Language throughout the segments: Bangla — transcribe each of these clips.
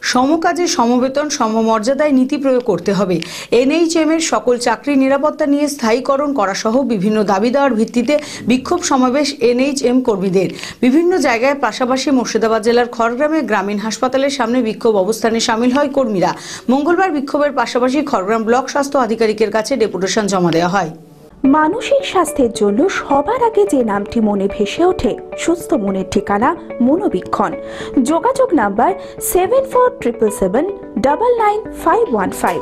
সমকাজে সমবেতন সমমর্যাদায় নীতি প্রয়োগ করতে হবে। এন.এইচ.এম এর সকল চাকরি নিরাপত্তা নিয়ে স্থায়ীকরণ করা সহ বিভিন্ন দাবি দেওয়ার ভিত্তিতে বিক্ষোভ সমাবেশ এন.এইচ.এম কর্মীদের। বিভিন্ন জায়গায় পাশাপাশি মুর্শিদাবাদ জেলার খড়গ্রামে গ্রামীণ হাসপাতালের সামনে বিক্ষোভ অবস্থানে সামিল হয় কর্মীরা। মঙ্গলবার বিক্ষোভের পাশাপাশি খড়গ্রাম ব্লক স্বাস্থ্য আধিকারিকের কাছে ডেপুটেশন জমা দেওয়া হয়। মানসিক স্বাস্থ্যের জন্য সবার আগে যে নামটি মনে ভেসে ওঠে, সুস্থ মনের ঠিকানা মনোবীক্ষণ। যোগাযোগ নাম্বার 7477799515।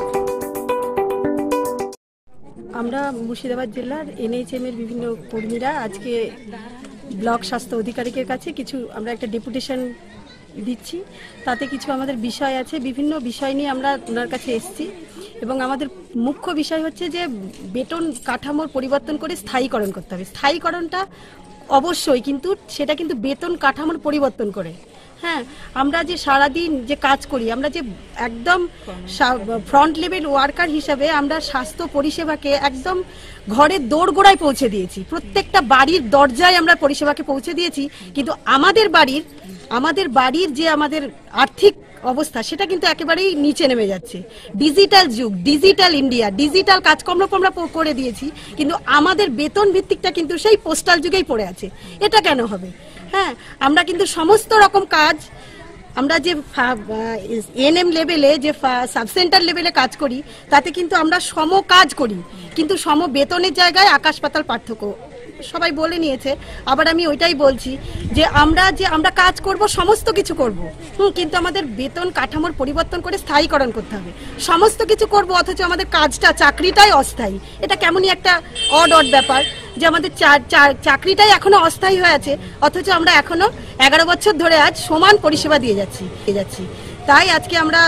আমরা মুর্শিদাবাদ জেলার এন.এইচ.এম এর বিভিন্ন কর্মীরা আজকে ব্লক স্বাস্থ্য আধিকারিকের কাছে আমরা একটা ডেপুটেশন দিচ্ছি। তাতে কিছু আমাদের বিষয় আছে, বিভিন্ন বিষয় নিয়ে আমরা ওনার কাছে এসেছি এবং আমাদের মুখ্য বিষয় হচ্ছে যে বেতন কাঠামোর পরিবর্তন করে স্থায়ীকরণ করতে হবে। স্থায়ীকরণটা অবশ্যই, কিন্তু সেটা কিন্তু বেতন কাঠামোর পরিবর্তন করে। হ্যাঁ, আমরা যে সারাদিন যে কাজ করি, আমরা যে একদম ফ্রন্ট লেভেল ওয়ার্কার হিসাবে আমরা স্বাস্থ্য পরিষেবাকে একদম ঘরের দোরগোড়ায় পৌঁছে দিয়েছি, প্রত্যেকটা বাড়ির দরজায় আমরা পরিষেবাকে পৌঁছে দিয়েছি। কিন্তু আমাদের বাড়ির যে আমাদের আর্থিক অবস্থা সেটা কিন্তু একেবারেই নিচে নেমে যাচ্ছে। ডিজিটাল যুগ, ডিজিটাল ইন্ডিয়া, ডিজিটাল কাজকর্ম আমরা করে দিয়েছি, কিন্তু আমাদের বেতন ভিত্তিকটা কিন্তু সেই পোস্টাল যুগেই পড়ে আছে। এটা কেন হবে? হ্যাঁ, আমরা কিন্তু সমস্ত রকম কাজ, আমরা যে এনএম লেভেলে যে সাব সেন্টার লেভেলে কাজ করি তাতে কিন্তু আমরা সম কাজ করি, কিন্তু সম বেতনের জায়গায় আকাশ পাতাল পার্থক্য সবাই বলে নিয়েছে। আবার আমি ওইটাই বলছি যে আমরা কাজ করব, সমস্ত কিছু করব, কিন্তু আমাদের বেতন কাঠামোর পরিবর্তন করে স্থায়ীকরণ করতে হবে। সমস্ত কিছু করব অথচ আমাদের চাকরিটাই অস্থায়ী। এটা কেমনই একটা অড ব্যাপার যে আমাদের চাকরিটাই এখনো অস্থায়ী হয়ে আছে, অথচ আমরা এখনো 11 বছর ধরে আজ সমান পরিষেবা দিয়ে যাচ্ছি। তাই আজকে আমরা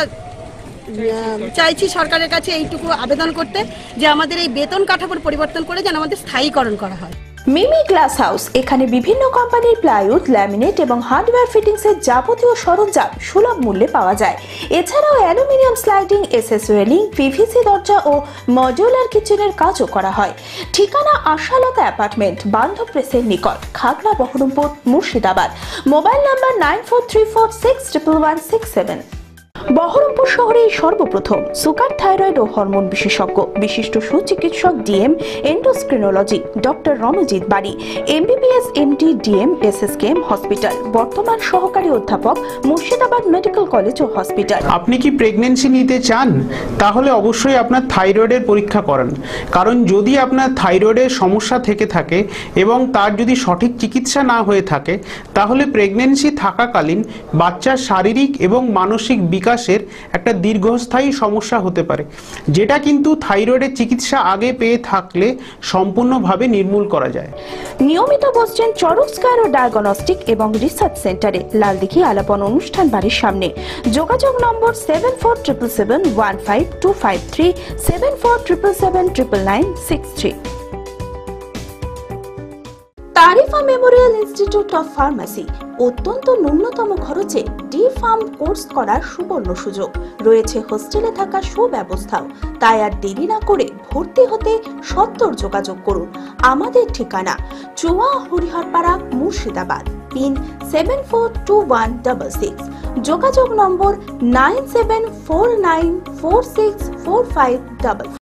চাইছি সরকারের কাছে এইটুকু আবেদন করতে যে আমাদের এই বেতন কাঠামোর পরিবর্তন করে যেন আমাদের স্থায়ীকরণ করা হয়। মিমি গ্লাস হাউস, এখানে বিভিন্ন কোম্পানির প্লাইউড, ল্যামিনেট এবং হার্ডওয়্যার ফিটিংস এর যাবতীয় সরঞ্জাম সুলভ মূল্যে পাওয়া যায়। এছাড়াও aluminium sliding, SS welding, PVC দরজা ও মডিউলার কিচেনের কাজও করা হয়। ঠিকানা আশালতা অ্যাপার্টমেন্ট, বান্ধব প্রেসের নিকট, খাগড়া, বহরমপুর, মুর্শিদাবাদ। Mobile number 9434611167। বহরমপুর শহরে সর্বপ্রথম সুগার, থাইরয়েড ও হরমোন বিশেষজ্ঞ, বিশিষ্ট সুচিকিৎসক DM endocrinology doctor Ranjit Bari, MBBS, MD, DM, SSKM hospital, বর্তমান সহকারী অধ্যাপক, মুর্শিদাবাদ মেডিকেল কলেজ ও হসপিটাল। আপনি কি প্রেগন্যান্সি নিতে চান? তাহলে অবশ্যই আপনার থাইরয়েডের পরীক্ষা করান, কারণ যদি আপনার থাইরয়েডের সমস্যা থেকে থাকে এবং তার যদি সঠিক চিকিৎসা না হয়ে থাকে তাহলে প্রেগন্যান্সি থাকাকালীন বাচ্চার শারীরিক এবং মানসিক বিকাশের একটা দীর্ঘস্থায়ী সমস্যা হতে পারে, যেটা কিন্তু থাইরয়েডের চিকিৎসা আগে পেয়ে থাকলে সম্পূর্ণভাবে নির্মূল করা যায়। নিয়মিত বসছেন চরক স্কয়ার ও ডায়াগনস্টিক এবং রিসার্চ সেন্টারে, লালদিঘি আলাপন অনুষ্ঠান বাড়ির সামনে। যোগাযোগ নম্বর 7477715253, 7477799963। Tarifa memorial institute of pharmacy, অত্যন্ত ন্যূনতম খরচে ডি ফার্ম কোর্স করার সুবর্ণ সুযোগ রয়েছে। হোস্টেলে থাকার সুব্যবস্থাও। তাই আর দেরি না করে ভর্তি হতে সত্বর যোগাযোগ করুন। আমাদের ঠিকানা চুয়া, হরিহরপাড়া, মুর্শিদাবাদ, পিন 742166। যোগাযোগ নম্বর 9749464555।